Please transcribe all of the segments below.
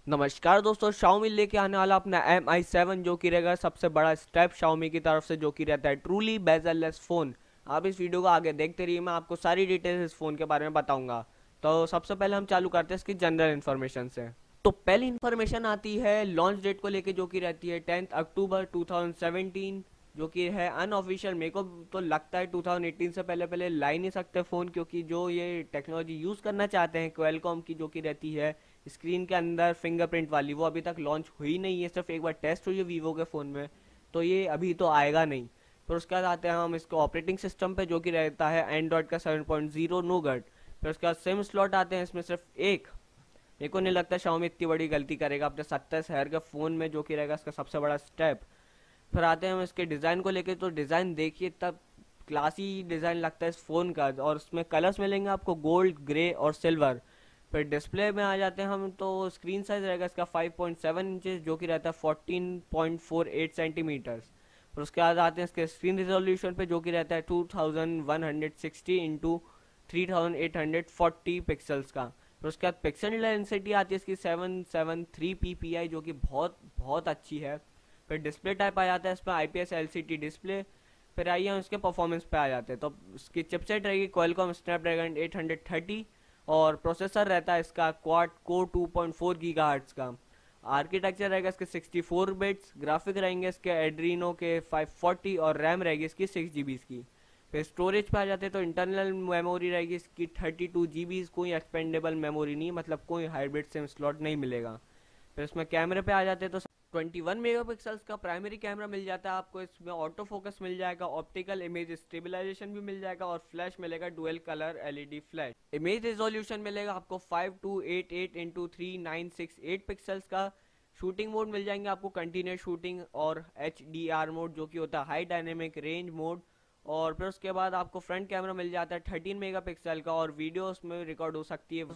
नमस्कार दोस्तों, Xiaomi लेके आने वाला अपना Mi7 जो कि रहेगा सबसे बड़ा स्टेप Xiaomi की तरफ से, जो कि रहता है ट्रूली बेजल-लेस फोन। आप इस वीडियो को आगे देखते रहिए, मैं आपको सारी डिटेल्स इस फोन के बारे में बताऊंगा। तो सबसे पहले हम चालू करते हैं इसकी जनरल इन्फॉर्मेशन से। तो पहली इन्फॉर्मेशन आती है लॉन्च डेट को लेके, जो कि रहती है 10 अक्टूबर 2017, जो कि है अनऑफिशियल। मेरे को तो लगता है 2018 से पहले पहले ला ही नहीं सकते फ़ोन, क्योंकि जो ये टेक्नोलॉजी यूज़ करना चाहते हैं क्वेलकॉम की, जो कि रहती है स्क्रीन के अंदर फिंगरप्रिंट वाली, वो अभी तक लॉन्च हुई नहीं है। सिर्फ एक बार टेस्ट हुई है वीवो के फ़ोन में, तो ये अभी तो आएगा नहीं। फिर उसके बाद आते हैं हम इसको ऑपरेटिंग सिस्टम पे, जो कि रहता है एंड्रॉयड का 7.0 नोगट। फिर उसके बाद सिम स्लॉट आते हैं इसमें सिर्फ एक। मेरे को नहीं लगता Xiaomi इतनी बड़ी गलती करेगा अपने 27,000 के फ़ोन में, जो कि रहेगा इसका सबसे बड़ा स्टेप। फिर आते हैं हम इसके डिज़ाइन को लेके। तो डिज़ाइन देखिए, तब क्लासी डिज़ाइन लगता है इस फ़ोन का, और उसमें कलर्स मिलेंगे आपको गोल्ड, ग्रे और सिल्वर। फिर डिस्प्ले में आ जाते हैं हम, तो स्क्रीन साइज रहेगा इसका 5.7 इंचेस, जो कि रहता है 14.48 सेंटीमीटर्स। फिर उसके बाद आते हैं इसके स्क्रीन रिजोल्यूशन पे, जो कि रहता है 2160 इंटू 3840 पिक्सल्स का। फिर उसके बाद पिक्सल डेंसिटी आती है इसकी 773 ppi, जो कि बहुत बहुत अच्छी है। फिर डिस्प्ले टाइप आ जाता है इसमें IPS LCD डिस्प्ले। फिर आइए हम इसके परफॉर्मेंस पे आ जाते हैं। तो इसकी चिपसेट रहेगी क्वालकॉम स्नैपड्रैगन 830, और प्रोसेसर रहता है इसका क्वाड कोर 2.4 गीगाहर्ट्ज का। आर्किटेक्चर रहेगा इसके 64 बिट्स, ग्राफिक रहेंगे इसके एड्रीनो के 540, और रैम रहेगी इसकी 6 GB की। फिर स्टोरेज पे आ जाते हैं, तो इंटरनल मेमोरी रहेगी इसकी 32 GB। कोई एक्सपेंडेबल मेमोरी नहीं, मतलब कोई हाइब्रिड सिम स्लॉट नहीं मिलेगा। फिर इसमें कैमरे पे आ जाते हैं, तो 21 मेगापिक्सल्स का प्राइमरी कैमरा मिल जाता है आपको। इसमें ऑटो फोकस मिल जाएगा, ऑप्टिकल इमेज स्टेबलाइजेशन भी मिल जाएगा, और फ्लैश मिलेगा dual colour LED flash. Image resolution मिलेगा आपको 5288 इंटू 3968 पिक्सल्स का। शूटिंग मोड मिल जाएंगे आपको कंटिन्यूस शूटिंग और HDR मोड, जो कि होता है हाई डायनेमिक रेंज मोड। और फिर उसके बाद आपको फ्रंट कैमरा मिल जाता है 13 मेगापिक्सल का, और वीडियो उसमें रिकॉर्ड हो सकती है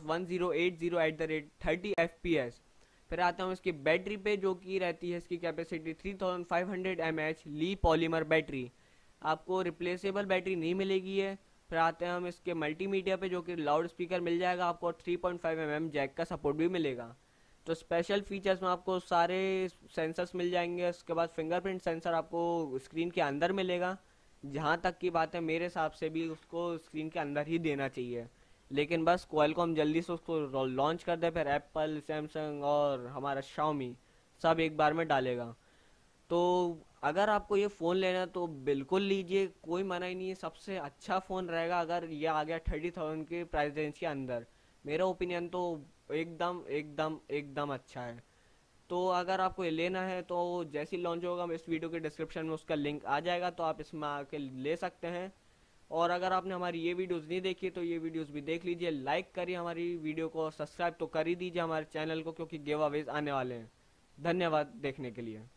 1080 @ 30 FPS। फिर आता हूँ इसकी बैटरी पे, जो कि रहती है इसकी capacity 3500 mAh li polymer battery. आपको रिप्लेसेबल बैटरी नहीं मिलेगी है। फिर आते हैं हम इसके मल्टीमीडिया पे, जो कि लाउड स्पीकर मिल जाएगा आपको, और 3.5 mm जैक का सपोर्ट भी मिलेगा। तो स्पेशल फीचर्स में आपको सारे सेंसर्स मिल जाएंगे। उसके बाद फिंगरप्रिंट सेंसर आपको स्क्रीन के अंदर मिलेगा। जहाँ तक की बात है, मेरे हिसाब से भी उसको स्क्रीन के अंदर ही देना चाहिए, लेकिन बस क्वालकॉम जल्दी से उसको लॉन्च कर दे, फिर एप्पल, सैमसंग और हमारा Xiaomi सब एक बार में डालेगा। तो अगर आपको ये फ़ोन लेना है तो बिल्कुल लीजिए, कोई मना ही नहीं है। सबसे अच्छा फ़ोन रहेगा अगर ये आ गया 30,000 के प्राइस रेंज के अंदर। मेरा ओपिनियन तो एकदम एकदम एकदम अच्छा है। तो अगर आपको ये लेना है तो जैसे ही लॉन्च होगा, इस वीडियो के डिस्क्रिप्शन में उसका लिंक आ जाएगा, तो आप इसमें आके ले सकते हैं। और अगर आपने हमारी ये वीडियोस नहीं देखी तो ये वीडियोस भी देख लीजिए, लाइक करिए हमारी वीडियो को, सब्सक्राइब तो कर ही दीजिए हमारे चैनल को, क्योंकि गिव अवेज आने वाले हैं। धन्यवाद देखने के लिए।